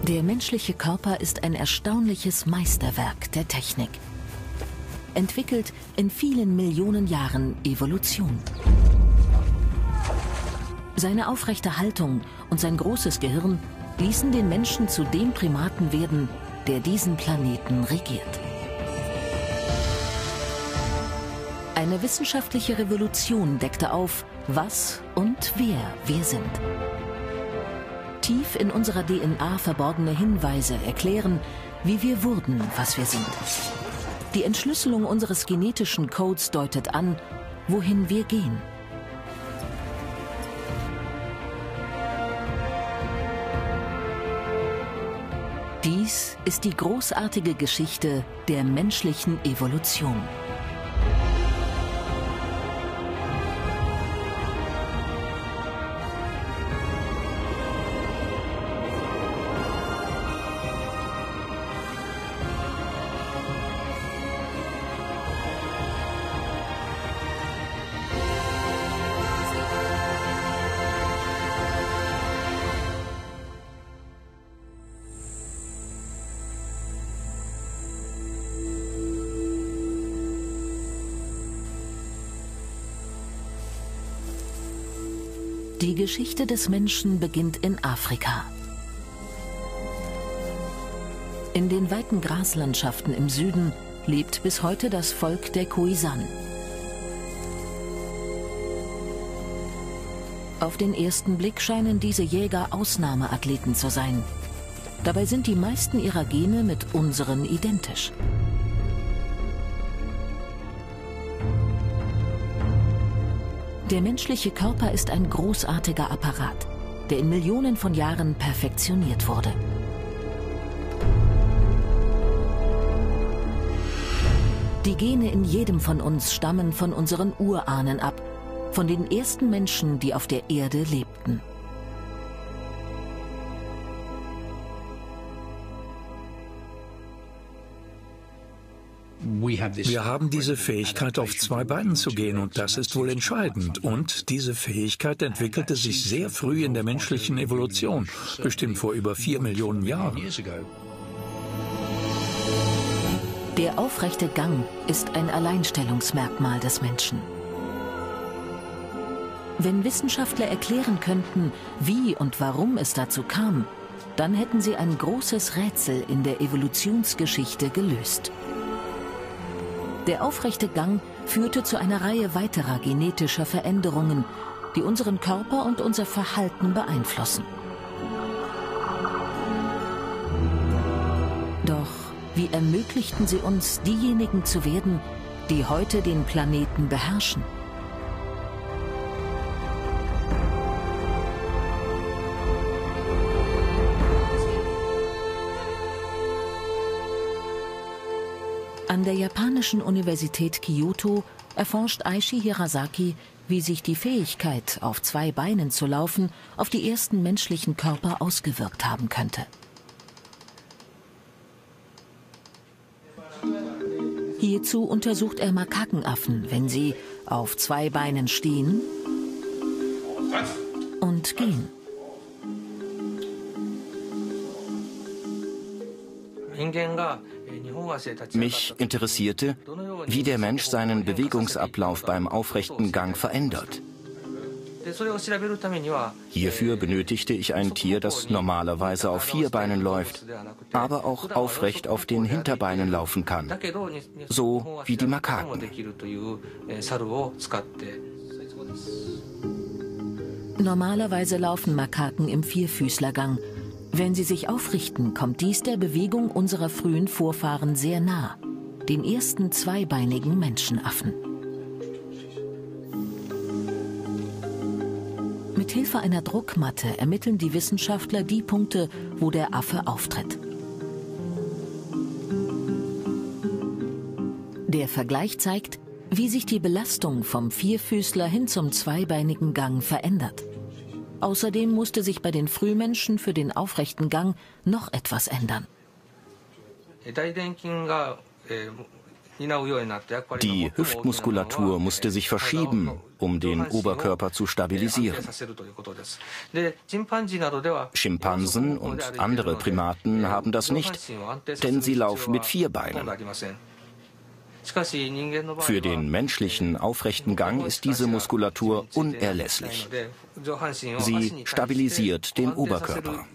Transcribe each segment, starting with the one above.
Der menschliche Körper ist ein erstaunliches Meisterwerk der Technik. Entwickelt in vielen Millionen Jahren Evolution. Seine aufrechte Haltung und sein großes Gehirn ließen den Menschen zu dem Primaten werden, der diesen Planeten regiert. Eine wissenschaftliche Revolution deckte auf, was und wer wir sind. Tief in unserer DNA verborgene Hinweise erklären, wie wir wurden, was wir sind. Die Entschlüsselung unseres genetischen Codes deutet an, wohin wir gehen. Dies ist die großartige Geschichte der menschlichen Evolution. Die Geschichte des Menschen beginnt in Afrika. In den weiten Graslandschaften im Süden lebt bis heute das Volk der Khoisan. Auf den ersten Blick scheinen diese Jäger Ausnahmeathleten zu sein. Dabei sind die meisten ihrer Gene mit unseren identisch. Der menschliche Körper ist ein großartiger Apparat, der in Millionen von Jahren perfektioniert wurde. Die Gene in jedem von uns stammen von unseren Urahnen ab, von den ersten Menschen, die auf der Erde lebten. Wir haben diese Fähigkeit, auf zwei Beinen zu gehen, und das ist wohl entscheidend. Und diese Fähigkeit entwickelte sich sehr früh in der menschlichen Evolution, bestimmt vor über 4 Millionen Jahren. Der aufrechte Gang ist ein Alleinstellungsmerkmal des Menschen. Wenn Wissenschaftler erklären könnten, wie und warum es dazu kam, dann hätten sie ein großes Rätsel in der Evolutionsgeschichte gelöst. Der aufrechte Gang führte zu einer Reihe weiterer genetischer Veränderungen, die unseren Körper und unser Verhalten beeinflussen. Doch wie ermöglichten sie uns, diejenigen zu werden, die heute den Planeten beherrschen? An der japanischen Universität Kyoto erforscht Aishi Hirasaki, wie sich die Fähigkeit, auf zwei Beinen zu laufen, auf die ersten menschlichen Körper ausgewirkt haben könnte. Hierzu untersucht er Makakenaffen, wenn sie auf zwei Beinen stehen und gehen. Mich interessierte, wie der Mensch seinen Bewegungsablauf beim aufrechten Gang verändert. Hierfür benötigte ich ein Tier, das normalerweise auf 4 Beinen läuft, aber auch aufrecht auf den Hinterbeinen laufen kann, so wie die Makaken. Normalerweise laufen Makaken im Vierfüßlergang. Wenn sie sich aufrichten, kommt dies der Bewegung unserer frühen Vorfahren sehr nah, den ersten zweibeinigen Menschenaffen. Mit Hilfe einer Druckmatte ermitteln die Wissenschaftler die Punkte, wo der Affe auftritt. Der Vergleich zeigt, wie sich die Belastung vom Vierfüßler hin zum zweibeinigen Gang verändert. Außerdem musste sich bei den Frühmenschen für den aufrechten Gang noch etwas ändern. Die Hüftmuskulatur musste sich verschieben, um den Oberkörper zu stabilisieren. Schimpansen und andere Primaten haben das nicht, denn sie laufen mit 4 Beinen. Für den menschlichen aufrechten Gang ist diese Muskulatur unerlässlich. Sie stabilisiert den Oberkörper.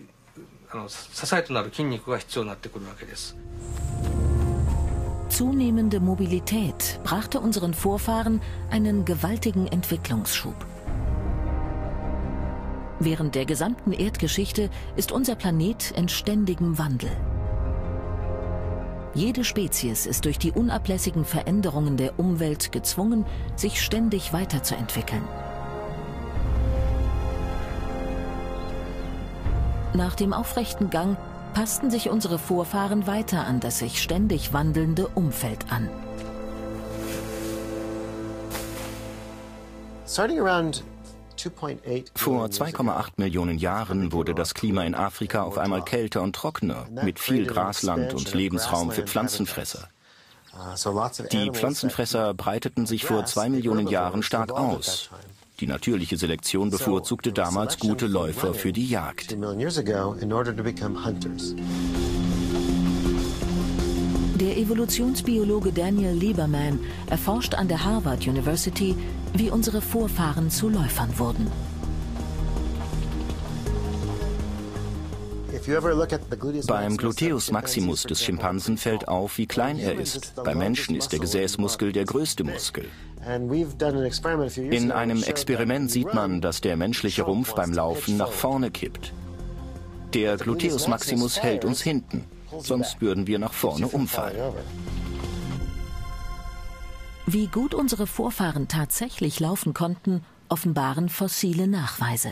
Zunehmende Mobilität brachte unseren Vorfahren einen gewaltigen Entwicklungsschub. Während der gesamten Erdgeschichte ist unser Planet in ständigem Wandel. Jede Spezies ist durch die unablässigen Veränderungen der Umwelt gezwungen, sich ständig weiterzuentwickeln. Nach dem aufrechten Gang passten sich unsere Vorfahren weiter an das sich ständig wandelnde Umfeld an. Vor 2,8 Millionen Jahren wurde das Klima in Afrika auf einmal kälter und trockener, mit viel Grasland und Lebensraum für Pflanzenfresser. Die Pflanzenfresser breiteten sich vor 2 Millionen Jahren stark aus. Die natürliche Selektion bevorzugte damals gute Läufer für die Jagd. Der Evolutionsbiologe Daniel Lieberman erforscht an der Harvard University, wie unsere Vorfahren zu Läufern wurden. Beim Gluteus maximus des Schimpansen fällt auf, wie klein er ist. Beim Menschen ist der Gesäßmuskel der größte Muskel. In einem Experiment sieht man, dass der menschliche Rumpf beim Laufen nach vorne kippt. Der Gluteus maximus hält uns hinten, sonst würden wir nach vorne umfallen. Wie gut unsere Vorfahren tatsächlich laufen konnten, offenbaren fossile Nachweise.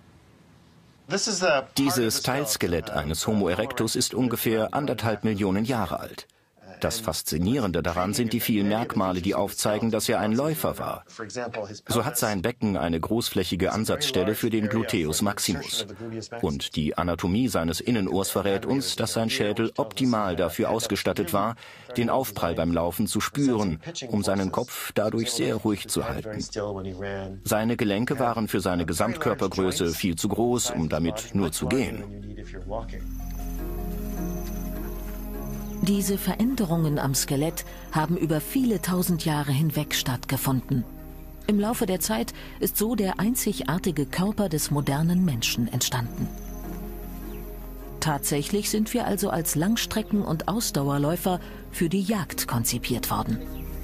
Dieses Teilskelett eines Homo erectus ist ungefähr 1,5 Millionen Jahre alt. Das Faszinierende daran sind die vielen Merkmale, die aufzeigen, dass er ein Läufer war. So hat sein Becken eine großflächige Ansatzstelle für den Gluteus maximus. Und die Anatomie seines Innenohrs verrät uns, dass sein Schädel optimal dafür ausgestattet war, den Aufprall beim Laufen zu spüren, um seinen Kopf dadurch sehr ruhig zu halten. Seine Gelenke waren für seine Gesamtkörpergröße viel zu groß, um damit nur zu gehen. Diese Veränderungen am Skelett haben über viele tausend Jahre hinweg stattgefunden. Im Laufe der Zeit ist so der einzigartige Körper des modernen Menschen entstanden. Tatsächlich sind wir also als Langstrecken- und Ausdauerläufer für die Jagd konzipiert worden.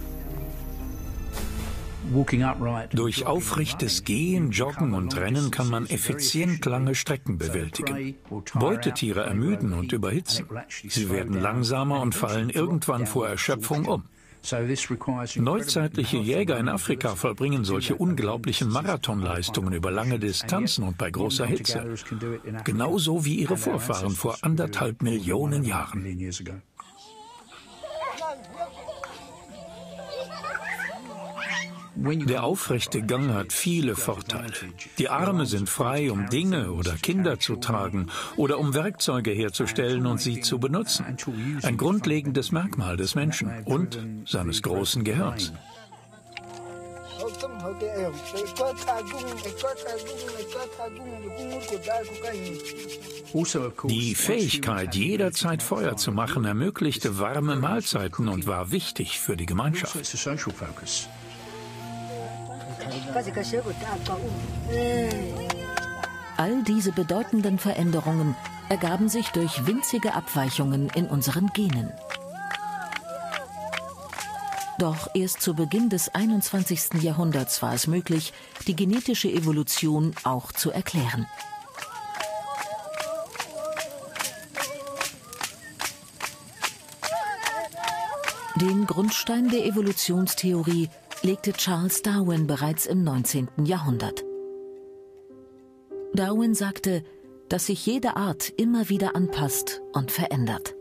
Durch aufrechtes Gehen, Joggen und Rennen kann man effizient lange Strecken bewältigen. Beutetiere ermüden und überhitzen. Sie werden langsamer und fallen irgendwann vor Erschöpfung um. Neuzeitliche Jäger in Afrika vollbringen solche unglaublichen Marathonleistungen über lange Distanzen und bei großer Hitze. Genauso wie ihre Vorfahren vor 1,5 Millionen Jahren. Der aufrechte Gang hat viele Vorteile. Die Arme sind frei, um Dinge oder Kinder zu tragen oder um Werkzeuge herzustellen und sie zu benutzen. Ein grundlegendes Merkmal des Menschen und seines großen Gehirns. Die Fähigkeit, jederzeit Feuer zu machen, ermöglichte warme Mahlzeiten und war wichtig für die Gemeinschaft. All diese bedeutenden Veränderungen ergaben sich durch winzige Abweichungen in unseren Genen. Doch erst zu Beginn des 21. Jahrhunderts war es möglich, die genetische Evolution auch zu erklären. Den Grundstein der Evolutionstheorie legte Charles Darwin bereits im 19. Jahrhundert. Darwin sagte, dass sich jede Art immer wieder anpasst und verändert.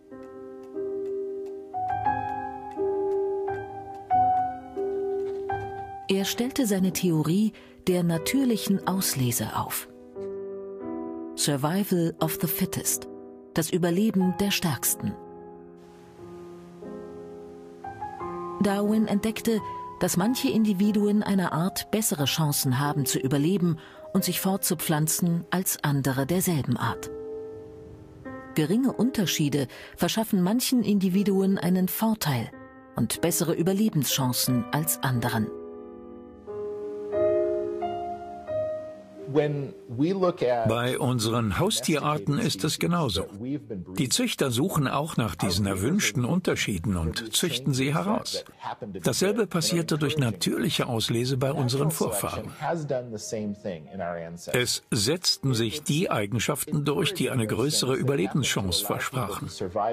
Er stellte seine Theorie der natürlichen Auslese auf. Survival of the Fittest, das Überleben der Stärksten. Darwin entdeckte, dass manche Individuen einer Art bessere Chancen haben zu überleben und sich fortzupflanzen als andere derselben Art. Geringe Unterschiede verschaffen manchen Individuen einen Vorteil und bessere Überlebenschancen als anderen. Bei unseren Haustierarten ist es genauso. Die Züchter suchen auch nach diesen erwünschten Unterschieden und züchten sie heraus. Dasselbe passierte durch natürliche Auslese bei unseren Vorfahren. Es setzten sich die Eigenschaften durch, die eine größere Überlebenschance versprachen.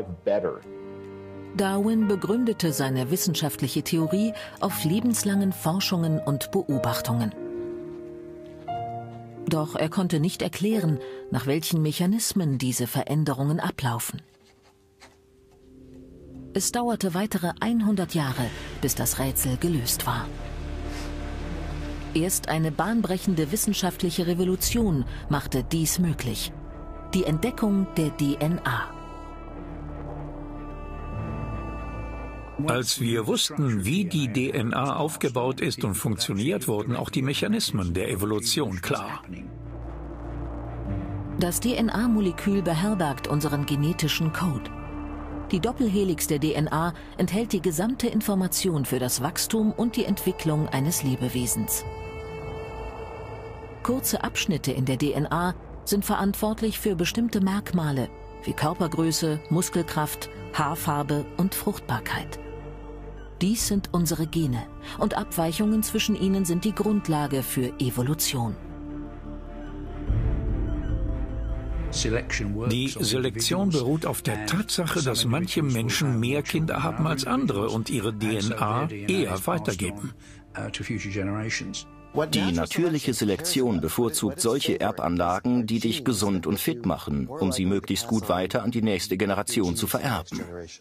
Darwin begründete seine wissenschaftliche Theorie auf lebenslangen Forschungen und Beobachtungen. Doch er konnte nicht erklären, nach welchen Mechanismen diese Veränderungen ablaufen. Es dauerte weitere 100 Jahre, bis das Rätsel gelöst war. Erst eine bahnbrechende wissenschaftliche Revolution machte dies möglich: die Entdeckung der DNA. Als wir wussten, wie die DNA aufgebaut ist und funktioniert, wurden auch die Mechanismen der Evolution klar. Das DNA-Molekül beherbergt unseren genetischen Code. Die Doppelhelix der DNA enthält die gesamte Information für das Wachstum und die Entwicklung eines Lebewesens. Kurze Abschnitte in der DNA sind verantwortlich für bestimmte Merkmale wie Körpergröße, Muskelkraft, Haarfarbe und Fruchtbarkeit. Dies sind unsere Gene, und Abweichungen zwischen ihnen sind die Grundlage für Evolution. Die Selektion beruht auf der Tatsache, dass manche Menschen mehr Kinder haben als andere und ihre DNA eher weitergeben. Die natürliche Selektion bevorzugt solche Erbanlagen, die dich gesund und fit machen, um sie möglichst gut weiter an die nächste Generation zu vererben.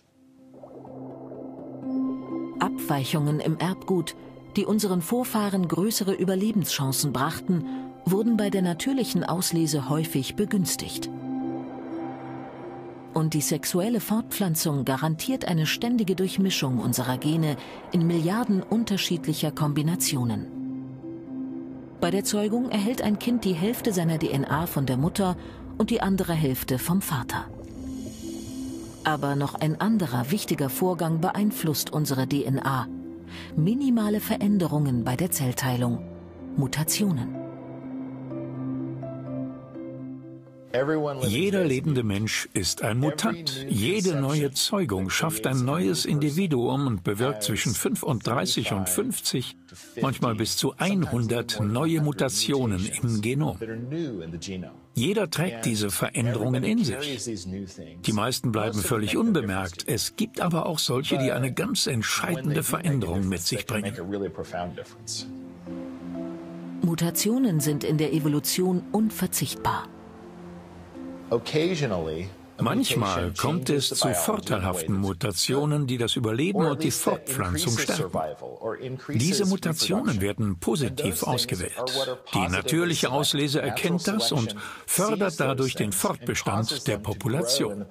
Abweichungen im Erbgut, die unseren Vorfahren größere Überlebenschancen brachten, wurden bei der natürlichen Auslese häufig begünstigt. Und die sexuelle Fortpflanzung garantiert eine ständige Durchmischung unserer Gene in Milliarden unterschiedlicher Kombinationen. Bei der Zeugung erhält ein Kind die Hälfte seiner DNA von der Mutter und die andere Hälfte vom Vater. Aber noch ein anderer wichtiger Vorgang beeinflusst unsere DNA: minimale Veränderungen bei der Zellteilung, Mutationen. Jeder lebende Mensch ist ein Mutant. Jede neue Zeugung schafft ein neues Individuum und bewirkt zwischen 35 und 50, manchmal bis zu 100 neue Mutationen im Genom. Jeder trägt diese Veränderungen in sich. Die meisten bleiben völlig unbemerkt. Es gibt aber auch solche, die eine ganz entscheidende Veränderung mit sich bringen. Mutationen sind in der Evolution unverzichtbar. Manchmal kommt es zu vorteilhaften Mutationen, die das Überleben und die Fortpflanzung stärken. Diese Mutationen werden positiv ausgewählt. Die natürliche Auslese erkennt das und fördert dadurch den Fortbestand der Population.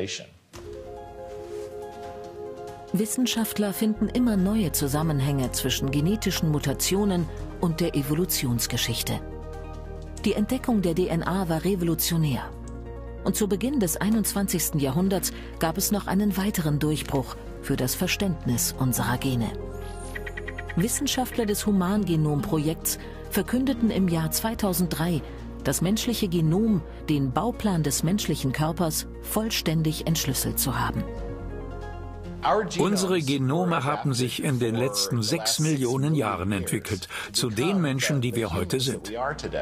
Wissenschaftler finden immer neue Zusammenhänge zwischen genetischen Mutationen und der Evolutionsgeschichte. Die Entdeckung der DNA war revolutionär. Und zu Beginn des 21. Jahrhunderts gab es noch einen weiteren Durchbruch für das Verständnis unserer Gene. Wissenschaftler des Humangenomprojekts verkündeten im Jahr 2003, das menschliche Genom, den Bauplan des menschlichen Körpers, vollständig entschlüsselt zu haben. Unsere Genome haben sich in den letzten 6 Millionen Jahren entwickelt, zu den Menschen, die wir heute sind.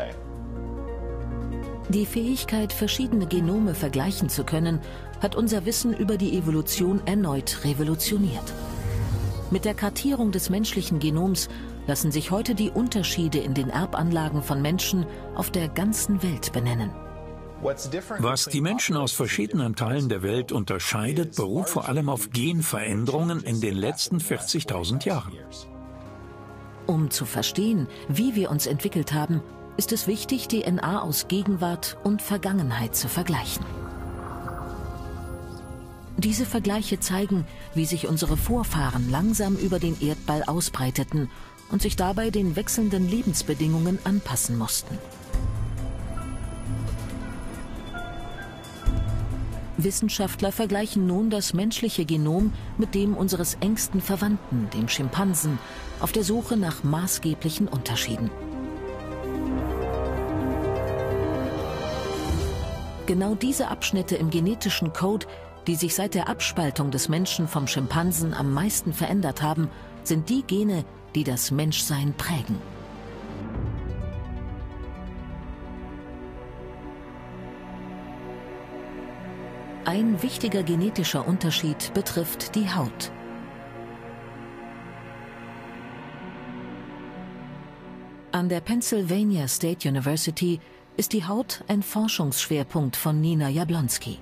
Die Fähigkeit, verschiedene Genome vergleichen zu können, hat unser Wissen über die Evolution erneut revolutioniert. Mit der Kartierung des menschlichen Genoms lassen sich heute die Unterschiede in den Erbanlagen von Menschen auf der ganzen Welt benennen. Was die Menschen aus verschiedenen Teilen der Welt unterscheidet, beruht vor allem auf Genveränderungen in den letzten 40.000 Jahren. Um zu verstehen, wie wir uns entwickelt haben, ist es wichtig, DNA aus Gegenwart und Vergangenheit zu vergleichen. Diese Vergleiche zeigen, wie sich unsere Vorfahren langsam über den Erdball ausbreiteten und sich dabei den wechselnden Lebensbedingungen anpassen mussten. Wissenschaftler vergleichen nun das menschliche Genom mit dem unseres engsten Verwandten, dem Schimpansen, auf der Suche nach maßgeblichen Unterschieden. Genau diese Abschnitte im genetischen Code, die sich seit der Abspaltung des Menschen vom Schimpansen am meisten verändert haben, sind die Gene, die das Menschsein prägen. Ein wichtiger genetischer Unterschied betrifft die Haut. An der Pennsylvania State University ist die Haut ein Forschungsschwerpunkt von Nina Jablonski.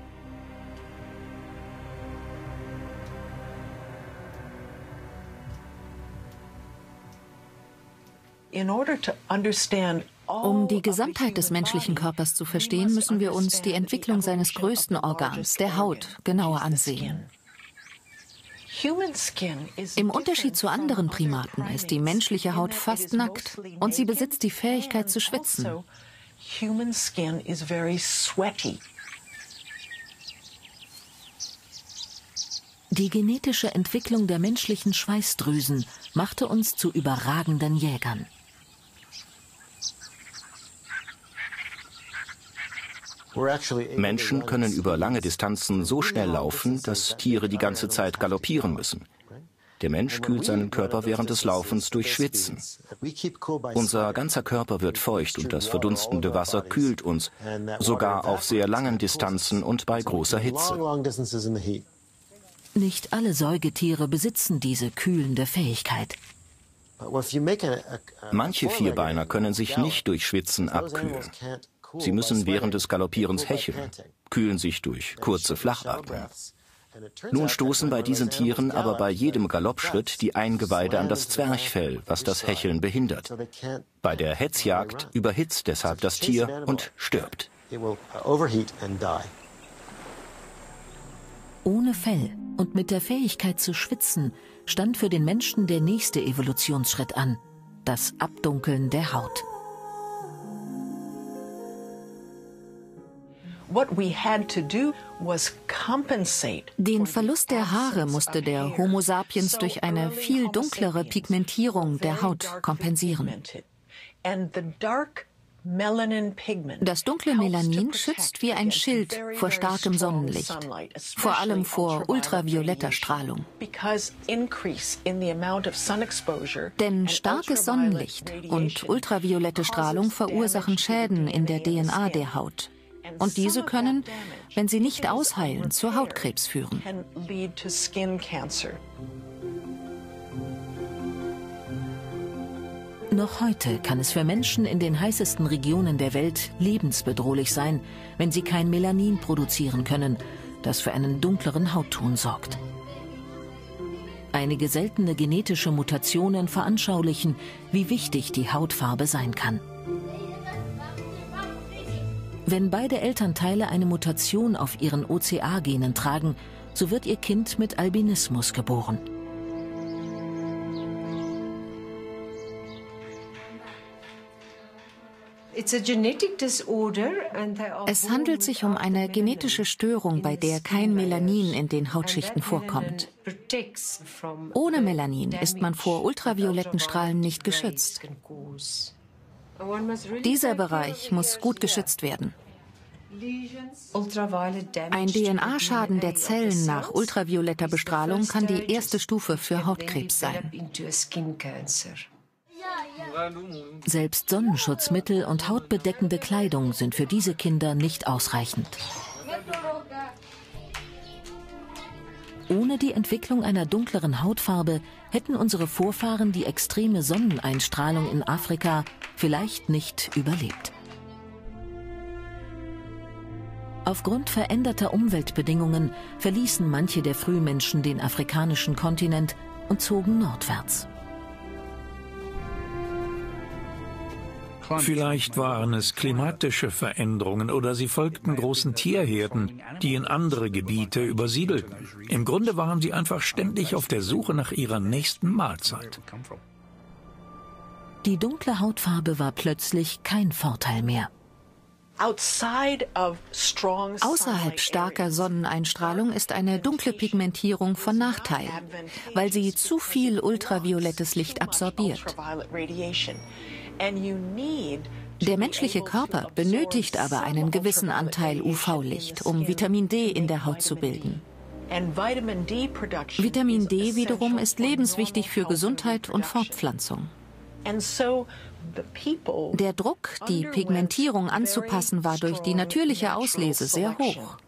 Um die Gesamtheit des menschlichen Körpers zu verstehen, müssen wir uns die Entwicklung seines größten Organs, der Haut, genauer ansehen. Im Unterschied zu anderen Primaten ist die menschliche Haut fast nackt und sie besitzt die Fähigkeit zu schwitzen. Die genetische Entwicklung der menschlichen Schweißdrüsen machte uns zu überragenden Jägern. Menschen können über lange Distanzen so schnell laufen, dass Tiere die ganze Zeit galoppieren müssen. Der Mensch kühlt seinen Körper während des Laufens durch Schwitzen. Unser ganzer Körper wird feucht und das verdunstende Wasser kühlt uns, sogar auf sehr langen Distanzen und bei großer Hitze. Nicht alle Säugetiere besitzen diese kühlende Fähigkeit. Manche Vierbeiner können sich nicht durch Schwitzen abkühlen. Sie müssen während des Galoppierens hecheln, kühlen sich durch kurze Flachatmung. Nun stoßen bei diesen Tieren aber bei jedem Galoppschritt die Eingeweide an das Zwerchfell, was das Hecheln behindert. Bei der Hetzjagd überhitzt deshalb das Tier und stirbt. Ohne Fell und mit der Fähigkeit zu schwitzen stand für den Menschen der nächste Evolutionsschritt an: das Abdunkeln der Haut. Den Verlust der Haare musste der Homo sapiens durch eine viel dunklere Pigmentierung der Haut kompensieren. Das dunkle Melanin schützt wie ein Schild vor starkem Sonnenlicht, vor allem vor ultravioletter Strahlung. Denn starkes Sonnenlicht und ultraviolette Strahlung verursachen Schäden in der DNA der Haut. Und diese können, wenn sie nicht ausheilen, zu Hautkrebs führen. Noch heute kann es für Menschen in den heißesten Regionen der Welt lebensbedrohlich sein, wenn sie kein Melanin produzieren können, das für einen dunkleren Hautton sorgt. Einige seltene genetische Mutationen veranschaulichen, wie wichtig die Hautfarbe sein kann. Wenn beide Elternteile eine Mutation auf ihren OCA-Genen tragen, so wird ihr Kind mit Albinismus geboren. Es handelt sich um eine genetische Störung, bei der kein Melanin in den Hautschichten vorkommt. Ohne Melanin ist man vor ultravioletten Strahlen nicht geschützt. Dieser Bereich muss gut geschützt werden. Ein DNA-Schaden der Zellen nach ultravioletter Bestrahlung kann die erste Stufe für Hautkrebs sein. Selbst Sonnenschutzmittel und hautbedeckende Kleidung sind für diese Kinder nicht ausreichend. Ohne die Entwicklung einer dunkleren Hautfarbe hätten unsere Vorfahren die extreme Sonneneinstrahlung in Afrika vielleicht nicht überlebt. Aufgrund veränderter Umweltbedingungen verließen manche der Frühmenschen den afrikanischen Kontinent und zogen nordwärts. Vielleicht waren es klimatische Veränderungen oder sie folgten großen Tierherden, die in andere Gebiete übersiedelten. Im Grunde waren sie einfach ständig auf der Suche nach ihrer nächsten Mahlzeit. Die dunkle Hautfarbe war plötzlich kein Vorteil mehr. Außerhalb starker Sonneneinstrahlung ist eine dunkle Pigmentierung von Nachteil, weil sie zu viel ultraviolettes Licht absorbiert. Der menschliche Körper benötigt aber einen gewissen Anteil UV-Licht, um Vitamin D in der Haut zu bilden. Vitamin D wiederum ist lebenswichtig für Gesundheit und Fortpflanzung. Der Druck, die Pigmentierung anzupassen, war durch die natürliche Auslese sehr hoch.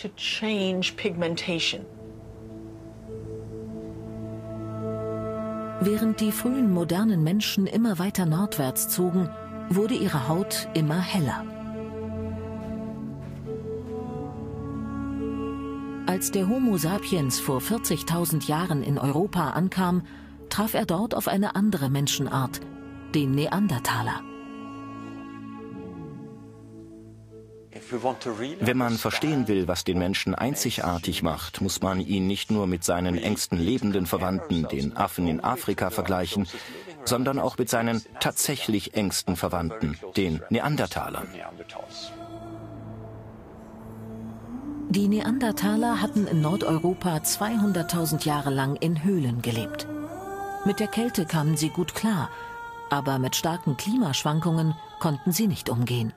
Während die frühen modernen Menschen immer weiter nordwärts zogen, wurde ihre Haut immer heller. Als der Homo sapiens vor 40.000 Jahren in Europa ankam, traf er dort auf eine andere Menschenart, den Neandertaler. Wenn man verstehen will, was den Menschen einzigartig macht, muss man ihn nicht nur mit seinen engsten lebenden Verwandten, den Affen in Afrika, vergleichen, sondern auch mit seinen tatsächlich engsten Verwandten, den Neandertalern. Die Neandertaler hatten in Nordeuropa 200.000 Jahre lang in Höhlen gelebt. Mit der Kälte kamen sie gut klar, aber mit starken Klimaschwankungen konnten sie nicht umgehen.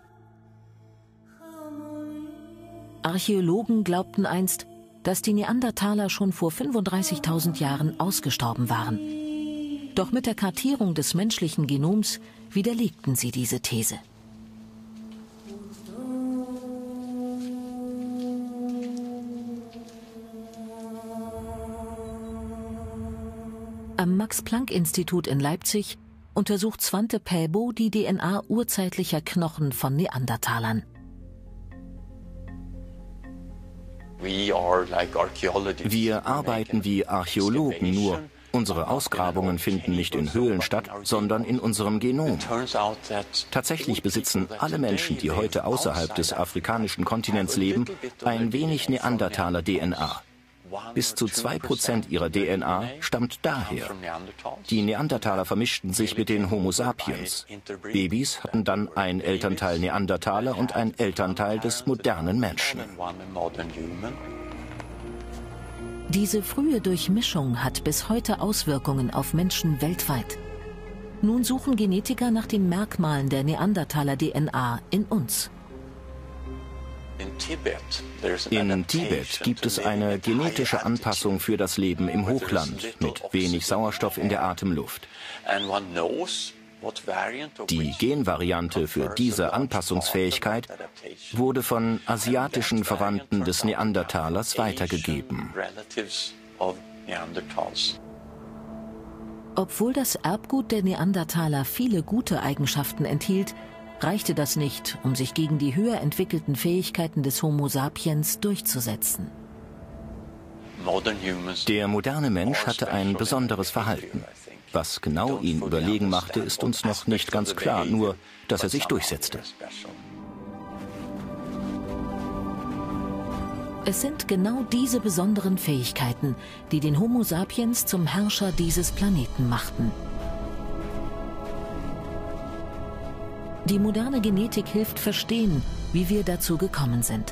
Archäologen glaubten einst, dass die Neandertaler schon vor 35.000 Jahren ausgestorben waren. Doch mit der Kartierung des menschlichen Genoms widerlegten sie diese These. Am Max-Planck-Institut in Leipzig untersucht Svante Pääbo die DNA urzeitlicher Knochen von Neandertalern. Wir arbeiten wie Archäologen, nur unsere Ausgrabungen finden nicht in Höhlen statt, sondern in unserem Genom. Tatsächlich besitzen alle Menschen, die heute außerhalb des afrikanischen Kontinents leben, ein wenig Neandertaler-DNA. Bis zu 2% ihrer DNA stammt daher. Die Neandertaler vermischten sich mit den Homo sapiens. Babys hatten dann ein Elternteil Neandertaler und ein Elternteil des modernen Menschen. Diese frühe Durchmischung hat bis heute Auswirkungen auf Menschen weltweit. Nun suchen Genetiker nach den Merkmalen der Neandertaler-DNA in uns. In Tibet gibt es eine genetische Anpassung für das Leben im Hochland mit wenig Sauerstoff in der Atemluft. Die Genvariante für diese Anpassungsfähigkeit wurde von asiatischen Verwandten des Neandertalers weitergegeben. Obwohl das Erbgut der Neandertaler viele gute Eigenschaften enthielt, reichte das nicht, um sich gegen die höher entwickelten Fähigkeiten des Homo sapiens durchzusetzen. Der moderne Mensch hatte ein besonderes Verhalten. Was genau ihn überlegen machte, ist uns noch nicht ganz klar, nur dass er sich durchsetzte. Es sind genau diese besonderen Fähigkeiten, die den Homo sapiens zum Herrscher dieses Planeten machten. Die moderne Genetik hilft verstehen, wie wir dazu gekommen sind.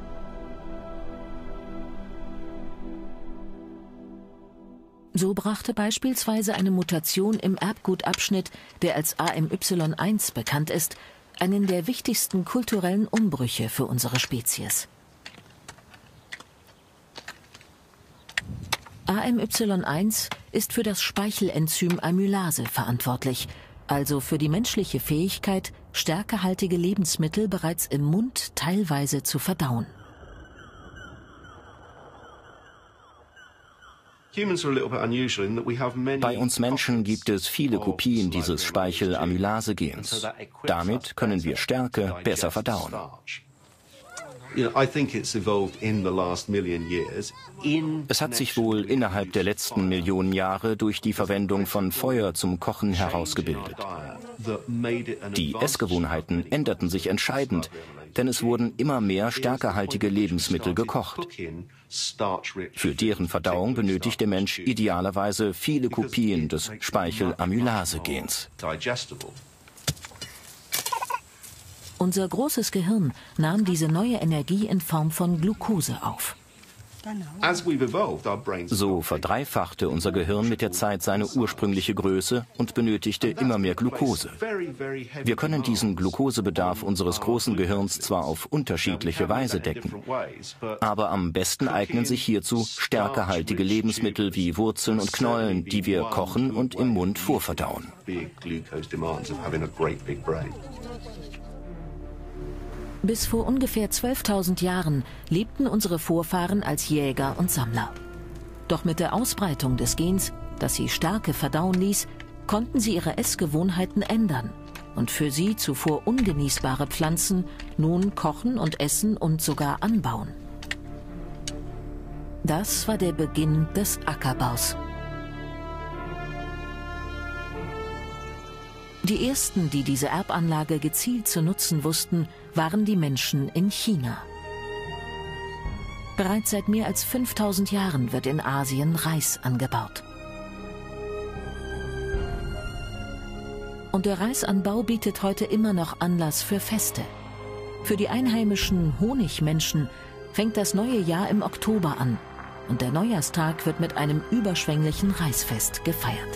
So brachte beispielsweise eine Mutation im Erbgutabschnitt, der als AMY1 bekannt ist, einen der wichtigsten kulturellen Umbrüche für unsere Spezies. AMY1 ist für das Speichelenzym Amylase verantwortlich, also für die menschliche Fähigkeit, stärkehaltige Lebensmittel bereits im Mund teilweise zu verdauen. Bei uns Menschen gibt es viele Kopien dieses Speichel-Amylase-Gens. Damit können wir Stärke besser verdauen. Es hat sich wohl innerhalb der letzten Millionen Jahre durch die Verwendung von Feuer zum Kochen herausgebildet. Die Essgewohnheiten änderten sich entscheidend, denn es wurden immer mehr stärkehaltige Lebensmittel gekocht. Für deren Verdauung benötigt der Mensch idealerweise viele Kopien des Speichelamylase-Gens. Unser großes Gehirn nahm diese neue Energie in Form von Glucose auf. So verdreifachte unser Gehirn mit der Zeit seine ursprüngliche Größe und benötigte immer mehr Glucose. Wir können diesen Glucosebedarf unseres großen Gehirns zwar auf unterschiedliche Weise decken, aber am besten eignen sich hierzu stärkehaltige Lebensmittel wie Wurzeln und Knollen, die wir kochen und im Mund vorverdauen. Bis vor ungefähr 12.000 Jahren lebten unsere Vorfahren als Jäger und Sammler. Doch mit der Ausbreitung des Gens, das sie Stärke verdauen ließ, konnten sie ihre Essgewohnheiten ändern und für sie zuvor ungenießbare Pflanzen nun kochen und essen und sogar anbauen. Das war der Beginn des Ackerbaus. Die ersten, die diese Erbanlage gezielt zu nutzen wussten, waren die Menschen in China. Bereits seit mehr als 5000 Jahren wird in Asien Reis angebaut. Und der Reisanbau bietet heute immer noch Anlass für Feste. Für die einheimischen Honigmenschen fängt das neue Jahr im Oktober an und der Neujahrstag wird mit einem überschwänglichen Reisfest gefeiert.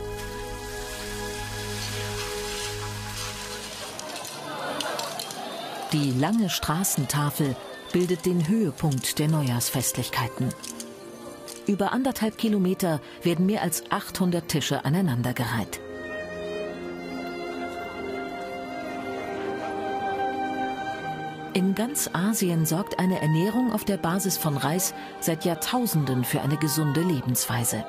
Die lange Straßentafel bildet den Höhepunkt der Neujahrsfestlichkeiten. Über 1,5 Kilometer werden mehr als 800 Tische aneinandergereiht. In ganz Asien sorgt eine Ernährung auf der Basis von Reis seit Jahrtausenden für eine gesunde Lebensweise.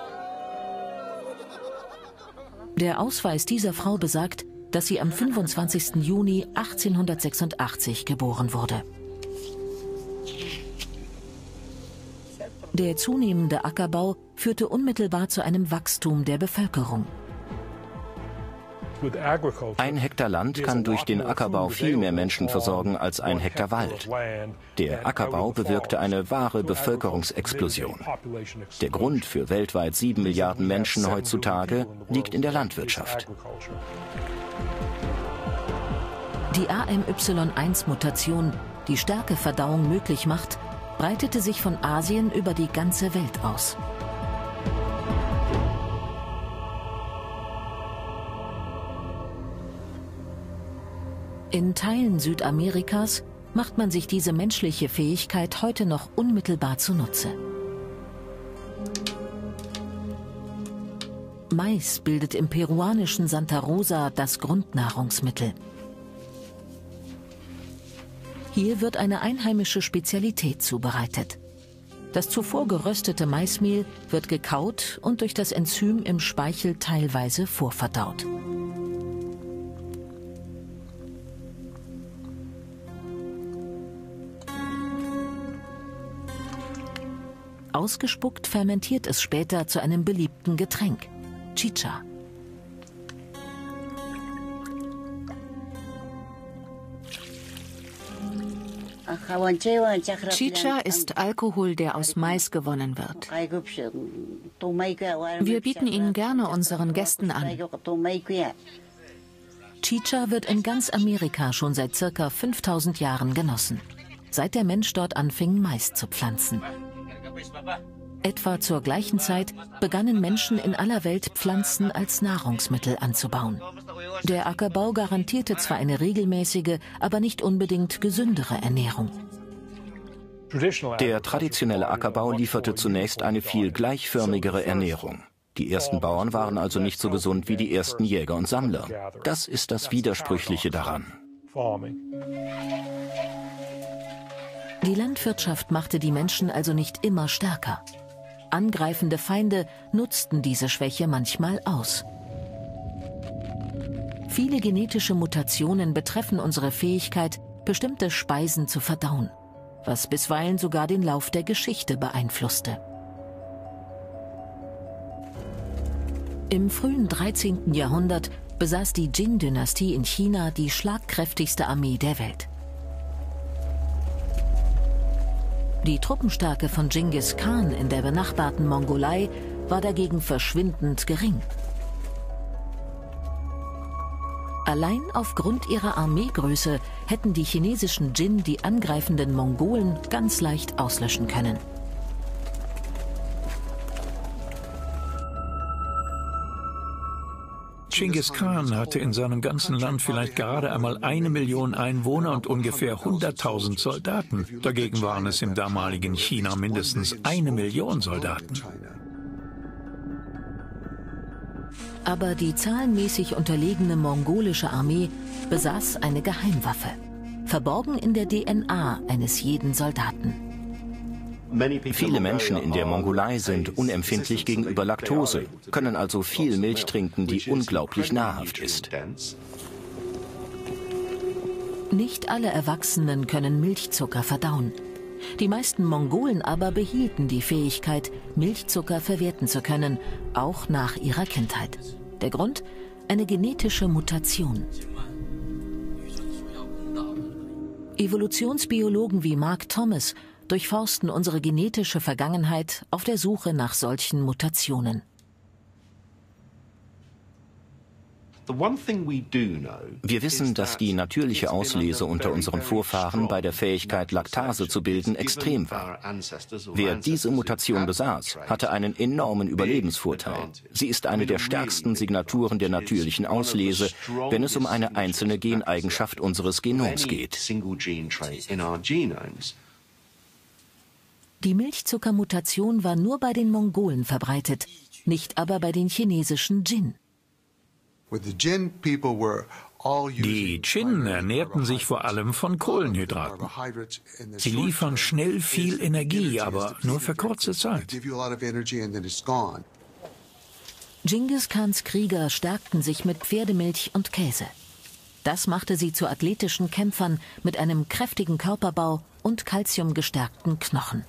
Der Ausweis dieser Frau besagt, dass sie am 25. Juni 1886 geboren wurde. Der zunehmende Ackerbau führte unmittelbar zu einem Wachstum der Bevölkerung. 1 Hektar Land kann durch den Ackerbau viel mehr Menschen versorgen als 1 Hektar Wald. Der Ackerbau bewirkte eine wahre Bevölkerungsexplosion. Der Grund für weltweit 7 Milliarden Menschen heutzutage liegt in der Landwirtschaft. Die AMY1-Mutation, die Stärkeverdauung möglich macht, breitete sich von Asien über die ganze Welt aus. In Teilen Südamerikas macht man sich diese menschliche Fähigkeit heute noch unmittelbar zunutze. Mais bildet im peruanischen Santa Rosa das Grundnahrungsmittel. Hier wird eine einheimische Spezialität zubereitet. Das zuvor geröstete Maismehl wird gekaut und durch das Enzym im Speichel teilweise vorverdaut. Ausgespuckt fermentiert es später zu einem beliebten Getränk, Chicha. Chicha ist Alkohol, der aus Mais gewonnen wird. Wir bieten ihn gerne unseren Gästen an. Chicha wird in ganz Amerika schon seit ca. 5000 Jahren genossen, seit der Mensch dort anfing, Mais zu pflanzen. Etwa zur gleichen Zeit begannen Menschen in aller Welt Pflanzen als Nahrungsmittel anzubauen. Der Ackerbau garantierte zwar eine regelmäßige, aber nicht unbedingt gesündere Ernährung. Der traditionelle Ackerbau lieferte zunächst eine viel gleichförmigere Ernährung. Die ersten Bauern waren also nicht so gesund wie die ersten Jäger und Sammler. Das ist das Widersprüchliche daran. Die Landwirtschaft machte die Menschen also nicht immer stärker. Angreifende Feinde nutzten diese Schwäche manchmal aus. Viele genetische Mutationen betreffen unsere Fähigkeit, bestimmte Speisen zu verdauen. was bisweilen sogar den Lauf der Geschichte beeinflusste. Im frühen 13. Jahrhundert besaß die Jin-Dynastie in China die schlagkräftigste Armee der Welt. Die Truppenstärke von Genghis Khan in der benachbarten Mongolei war dagegen verschwindend gering. Allein aufgrund ihrer Armeegröße hätten die chinesischen Jin die angreifenden Mongolen ganz leicht auslöschen können. Genghis Khan hatte in seinem ganzen Land vielleicht gerade einmal 1 Million Einwohner und ungefähr 100.000 Soldaten. Dagegen waren es im damaligen China mindestens 1 Million Soldaten. Aber die zahlenmäßig unterlegene mongolische Armee besaß eine Geheimwaffe, verborgen in der DNA eines jeden Soldaten. Viele Menschen in der Mongolei sind unempfindlich gegenüber Laktose, können also viel Milch trinken, die unglaublich nahrhaft ist. Nicht alle Erwachsenen können Milchzucker verdauen. Die meisten Mongolen aber behielten die Fähigkeit, Milchzucker verwerten zu können, auch nach ihrer Kindheit. Der Grund? Eine genetische Mutation. Evolutionsbiologen wie Mark Thomas durchforsten unsere genetische Vergangenheit auf der Suche nach solchen Mutationen. Wir wissen, dass die natürliche Auslese unter unseren Vorfahren bei der Fähigkeit, Laktase zu bilden, extrem war. Wer diese Mutation besaß, hatte einen enormen Überlebensvorteil. Sie ist eine der stärksten Signaturen der natürlichen Auslese, wenn es um eine einzelne Geneigenschaft unseres Genoms geht. Die Milchzuckermutation war nur bei den Mongolen verbreitet, nicht aber bei den chinesischen Jin. Die Jin ernährten sich vor allem von Kohlenhydraten. Sie liefern schnell viel Energie, aber nur für kurze Zeit. Genghis Khans Krieger stärkten sich mit Pferdemilch und Käse. Das machte sie zu athletischen Kämpfern mit einem kräftigen Körperbau und kalziumgestärkten Knochen.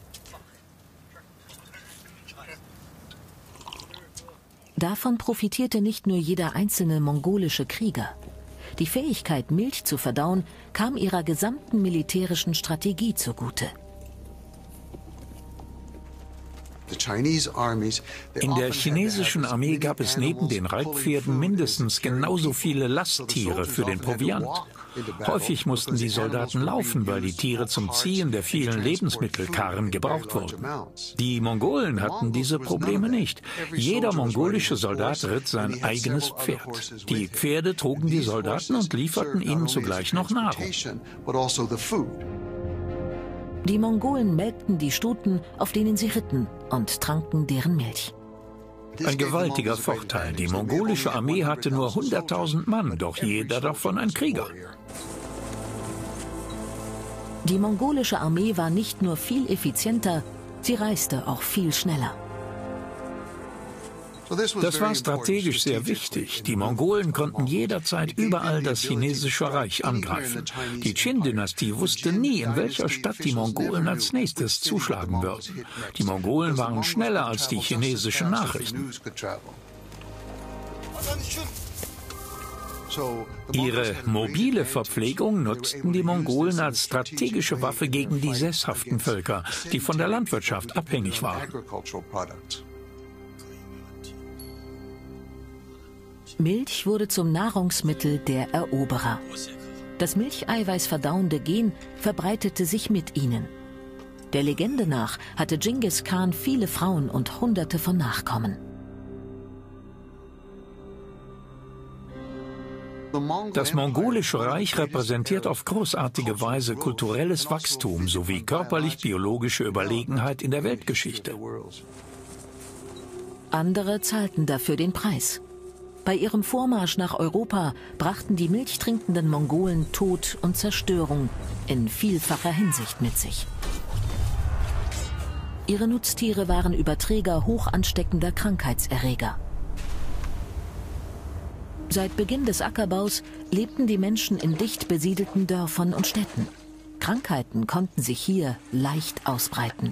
Davon profitierte nicht nur jeder einzelne mongolische Krieger. Die Fähigkeit, Milch zu verdauen, kam ihrer gesamten militärischen Strategie zugute. In der chinesischen Armee gab es neben den Reitpferden mindestens genauso viele Lasttiere für den Proviant. Häufig mussten die Soldaten laufen, weil die Tiere zum Ziehen der vielen Lebensmittelkarren gebraucht wurden. Die Mongolen hatten diese Probleme nicht. Jeder mongolische Soldat ritt sein eigenes Pferd. Die Pferde trugen die Soldaten und lieferten ihnen zugleich noch Nahrung. Die Mongolen melkten die Stuten, auf denen sie ritten, und tranken deren Milch. Ein gewaltiger Vorteil. Die mongolische Armee hatte nur 100.000 Mann, doch jeder davon ein Krieger. Die mongolische Armee war nicht nur viel effizienter, sie reiste auch viel schneller. Das war strategisch sehr wichtig. Die Mongolen konnten jederzeit überall das chinesische Reich angreifen. Die Qin-Dynastie wusste nie, in welcher Stadt die Mongolen als nächstes zuschlagen würden. Die Mongolen waren schneller als die chinesischen Nachrichten. Ihre mobile Verpflegung nutzten die Mongolen als strategische Waffe gegen die sesshaften Völker, die von der Landwirtschaft abhängig waren. Milch wurde zum Nahrungsmittel der Eroberer. Das Milcheiweiß verdauende Gen verbreitete sich mit ihnen. Der Legende nach hatte Genghis Khan viele Frauen und Hunderte von Nachkommen. Das mongolische Reich repräsentiert auf großartige Weise kulturelles Wachstum sowie körperlich-biologische Überlegenheit in der Weltgeschichte. Andere zahlten dafür den Preis. Bei ihrem Vormarsch nach Europa brachten die milchtrinkenden Mongolen Tod und Zerstörung in vielfacher Hinsicht mit sich. Ihre Nutztiere waren Überträger hoch ansteckender Krankheitserreger. Seit Beginn des Ackerbaus lebten die Menschen in dicht besiedelten Dörfern und Städten. Krankheiten konnten sich hier leicht ausbreiten.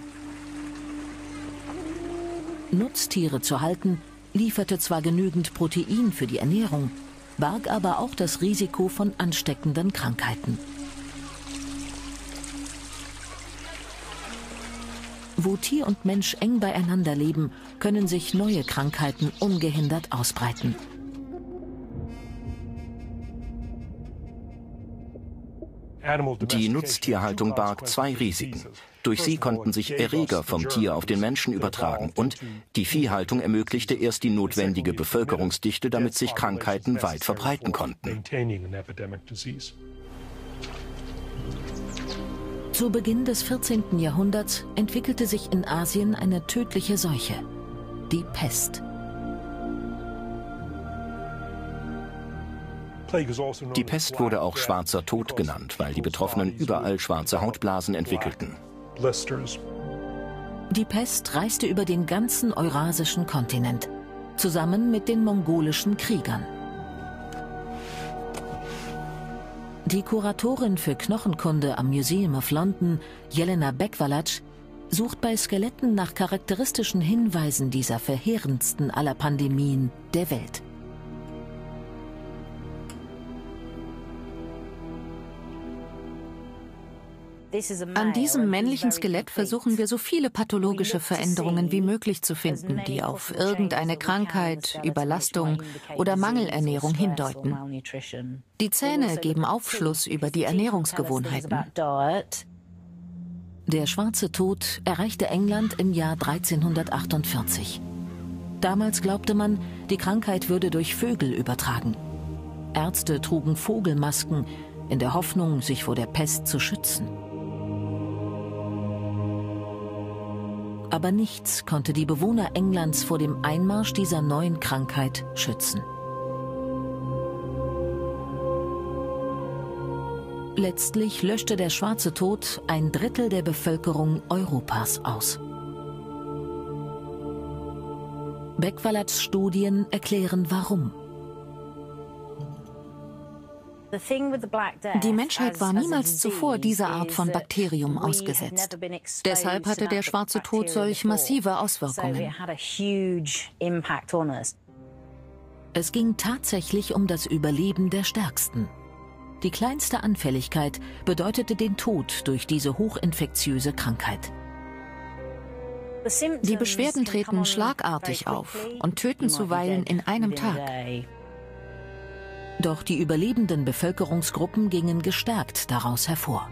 Nutztiere zu halten, lieferte zwar genügend Protein für die Ernährung, barg aber auch das Risiko von ansteckenden Krankheiten. Wo Tier und Mensch eng beieinander leben, können sich neue Krankheiten ungehindert ausbreiten. Die Nutztierhaltung barg zwei Risiken. Durch sie konnten sich Erreger vom Tier auf den Menschen übertragen und die Viehhaltung ermöglichte erst die notwendige Bevölkerungsdichte, damit sich Krankheiten weit verbreiten konnten. Zu Beginn des 14. Jahrhunderts entwickelte sich in Asien eine tödliche Seuche, die Pest. Die Pest wurde auch schwarzer Tod genannt, weil die Betroffenen überall schwarze Hautblasen entwickelten. Die Pest reiste über den ganzen eurasischen Kontinent, zusammen mit den mongolischen Kriegern. Die Kuratorin für Knochenkunde am Museum of London, Jelena Bekvalac, sucht bei Skeletten nach charakteristischen Hinweisen dieser verheerendsten aller Pandemien der Welt. An diesem männlichen Skelett versuchen wir so viele pathologische Veränderungen wie möglich zu finden, die auf irgendeine Krankheit, Überlastung oder Mangelernährung hindeuten. Die Zähne geben Aufschluss über die Ernährungsgewohnheiten. Der schwarze Tod erreichte England im Jahr 1348. Damals glaubte man, die Krankheit würde durch Vögel übertragen. Ärzte trugen Vogelmasken in der Hoffnung, sich vor der Pest zu schützen. Aber nichts konnte die Bewohner Englands vor dem Einmarsch dieser neuen Krankheit schützen. Letztlich löschte der schwarze Tod 1/3 der Bevölkerung Europas aus. Bekvalacs Studien erklären, warum. Die Menschheit war niemals zuvor dieser Art von Bakterium ausgesetzt. Deshalb hatte der schwarze Tod solch massive Auswirkungen. Es ging tatsächlich um das Überleben der Stärksten. Die kleinste Anfälligkeit bedeutete den Tod durch diese hochinfektiöse Krankheit. Die Beschwerden treten schlagartig auf und töten zuweilen in einem Tag. Doch die überlebenden Bevölkerungsgruppen gingen gestärkt daraus hervor.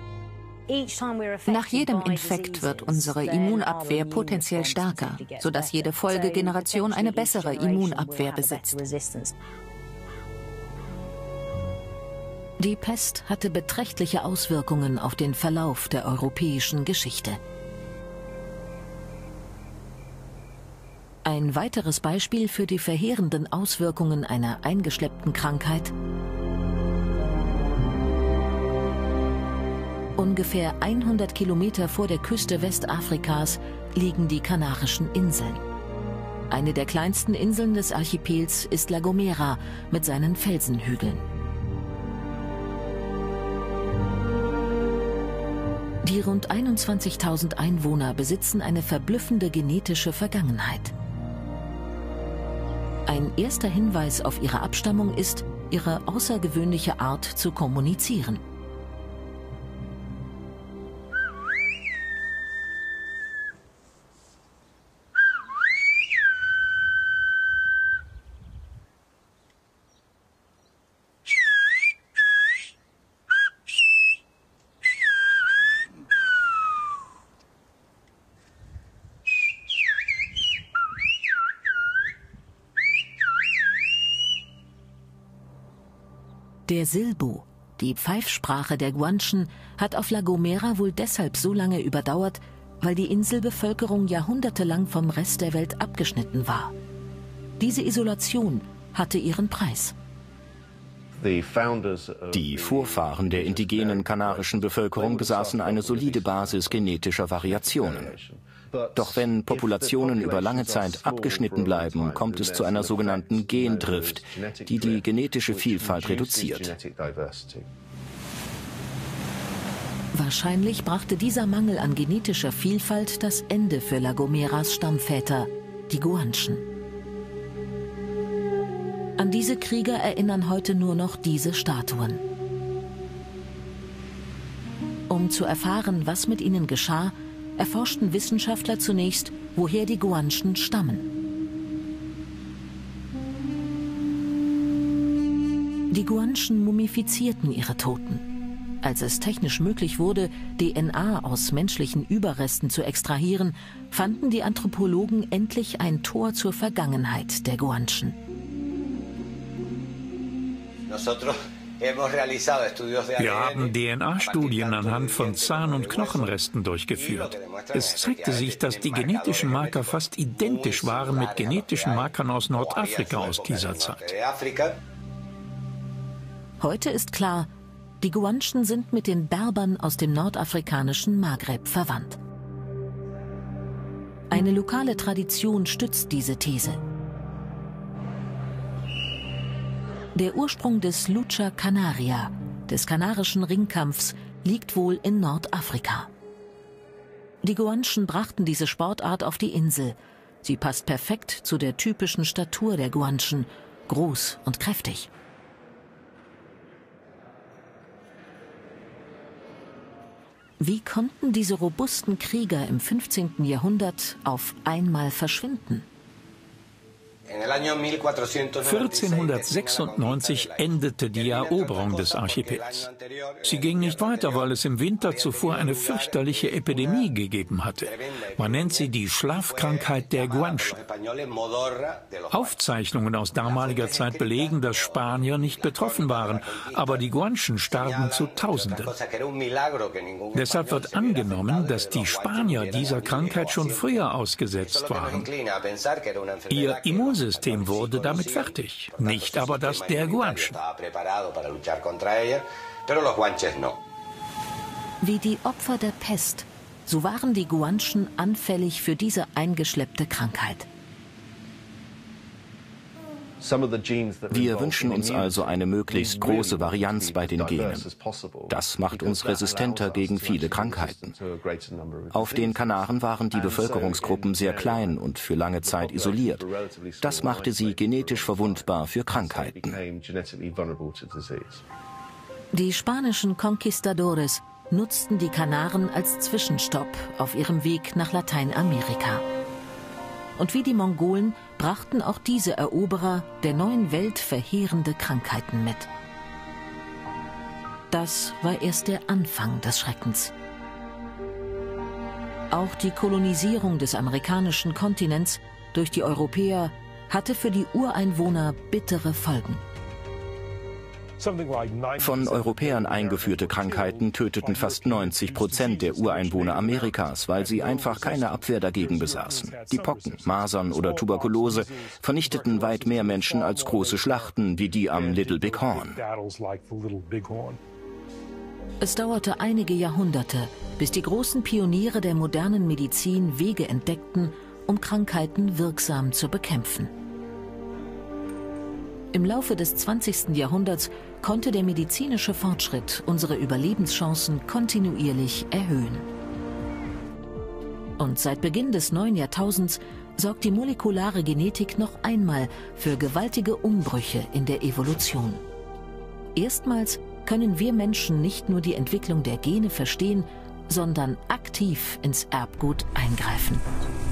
Nach jedem Infekt wird unsere Immunabwehr potenziell stärker, sodass jede Folgegeneration eine bessere Immunabwehr besitzt. Die Pest hatte beträchtliche Auswirkungen auf den Verlauf der europäischen Geschichte. Ein weiteres Beispiel für die verheerenden Auswirkungen einer eingeschleppten Krankheit: Ungefähr 100 Kilometer vor der Küste Westafrikas liegen die Kanarischen Inseln. Eine der kleinsten Inseln des Archipels ist La Gomera mit seinen Felsenhügeln. Die rund 21.000 Einwohner besitzen eine verblüffende genetische Vergangenheit. Ein erster Hinweis auf ihre Abstammung ist ihre außergewöhnliche Art zu kommunizieren. Der Silbu, die Pfeifsprache der Guanchen, hat auf La Gomera wohl deshalb so lange überdauert, weil die Inselbevölkerung jahrhundertelang vom Rest der Welt abgeschnitten war. Diese Isolation hatte ihren Preis. Die Vorfahren der indigenen kanarischen Bevölkerung besaßen eine solide Basis genetischer Variationen. Doch wenn Populationen über lange Zeit abgeschnitten bleiben, kommt es zu einer sogenannten Gendrift, die die genetische Vielfalt reduziert. Wahrscheinlich brachte dieser Mangel an genetischer Vielfalt das Ende für La Gomeras Stammväter, die Guanchen. An diese Krieger erinnern heute nur noch diese Statuen. Um zu erfahren, was mit ihnen geschah, erforschten Wissenschaftler zunächst, woher die Guanchen stammen. Die Guanchen mumifizierten ihre Toten. Als es technisch möglich wurde, DNA aus menschlichen Überresten zu extrahieren, fanden die Anthropologen endlich ein Tor zur Vergangenheit der Guanchen. Wir haben DNA-Studien anhand von Zahn- und Knochenresten durchgeführt. Es zeigte sich, dass die genetischen Marker fast identisch waren mit genetischen Markern aus Nordafrika aus dieser Zeit. Heute ist klar, die Guanchen sind mit den Berbern aus dem nordafrikanischen Maghreb verwandt. Eine lokale Tradition stützt diese These. Der Ursprung des Lucha Canaria, des kanarischen Ringkampfs, liegt wohl in Nordafrika. Die Guanchen brachten diese Sportart auf die Insel. Sie passt perfekt zu der typischen Statur der Guanchen, groß und kräftig. Wie konnten diese robusten Krieger im 15. Jahrhundert auf einmal verschwinden? 1496 endete die Eroberung des Archipels. Sie ging nicht weiter, weil es im Winter zuvor eine fürchterliche Epidemie gegeben hatte. Man nennt sie die Schlafkrankheit der Guanchen. Aufzeichnungen aus damaliger Zeit belegen, dass Spanier nicht betroffen waren, aber die Guanchen starben zu Tausenden. Deshalb wird angenommen, dass die Spanier dieser Krankheit schon früher ausgesetzt waren. Ihr Immunsystem wurde damit fertig, nicht aber das der Guanchen. Wie die Opfer der Pest, so waren die Guanchen anfällig für diese eingeschleppte Krankheit. Wir wünschen uns also eine möglichst große Varianz bei den Genen. Das macht uns resistenter gegen viele Krankheiten. Auf den Kanaren waren die Bevölkerungsgruppen sehr klein und für lange Zeit isoliert. Das machte sie genetisch verwundbar für Krankheiten. Die spanischen Conquistadores nutzten die Kanaren als Zwischenstopp auf ihrem Weg nach Lateinamerika. Und wie die Mongolen brachten auch diese Eroberer der neuen Welt verheerende Krankheiten mit. Das war erst der Anfang des Schreckens. Auch die Kolonisierung des amerikanischen Kontinents durch die Europäer hatte für die Ureinwohner bittere Folgen. Von Europäern eingeführte Krankheiten töteten fast 90% der Ureinwohner Amerikas, weil sie einfach keine Abwehr dagegen besaßen. Die Pocken, Masern oder Tuberkulose vernichteten weit mehr Menschen als große Schlachten wie die am Little Big Horn. Es dauerte einige Jahrhunderte, bis die großen Pioniere der modernen Medizin Wege entdeckten, um Krankheiten wirksam zu bekämpfen. Im Laufe des 20. Jahrhunderts konnte der medizinische Fortschritt unsere Überlebenschancen kontinuierlich erhöhen. Und seit Beginn des neuen Jahrtausends sorgt die molekulare Genetik noch einmal für gewaltige Umbrüche in der Evolution. Erstmals können wir Menschen nicht nur die Entwicklung der Gene verstehen, sondern aktiv ins Erbgut eingreifen.